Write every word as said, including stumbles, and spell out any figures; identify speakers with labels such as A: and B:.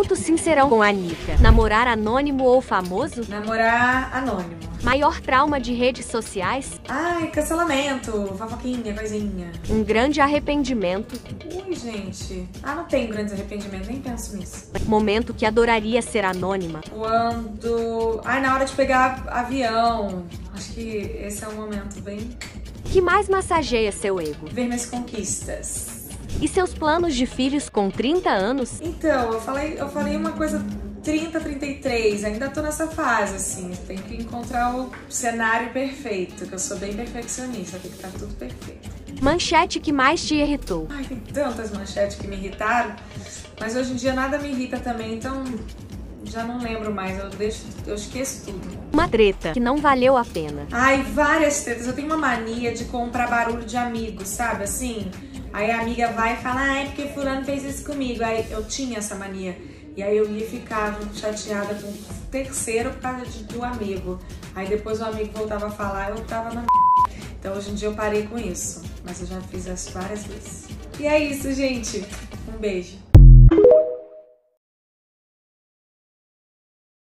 A: Minuto Sincerão com a Anitta. Namorar anônimo ou famoso?
B: Namorar anônimo.
A: Maior trauma de redes sociais?
B: Ai, cancelamento, fofoquinha, coisinha.
A: Um grande arrependimento?
B: Ui, gente. Ah, não tenho grandes arrependimentos, nem penso nisso.
A: Momento que adoraria ser anônima?
B: Quando... Ai, na hora de pegar avião. Acho que esse é um momento bem...
A: Que mais massageia seu ego?
B: Ver minhas conquistas.
A: E seus planos de filhos com trinta anos?
B: Então, eu falei, eu falei uma coisa trinta, trinta e três, ainda tô nessa fase, assim, tem que encontrar o cenário perfeito, que eu sou bem perfeccionista, tem que estar tudo perfeito.
A: Manchete que mais te irritou?
B: Ai, tem tantas manchetes que me irritaram, mas hoje em dia nada me irrita também, então já não lembro mais, eu, deixo, eu esqueço tudo.
A: Uma treta que não valeu a pena?
B: Ai, várias tretas, eu tenho uma mania de comprar barulho de amigos, sabe, assim... Aí a amiga vai e fala, ah, é porque fulano fez isso comigo. Aí eu tinha essa mania. E aí eu ia e ficava chateada com o terceiro por causa de, do amigo. Aí depois o amigo voltava a falar, eu tava na m***. Então hoje em dia eu parei com isso. Mas eu já fiz isso várias vezes. E é isso, gente. Um beijo.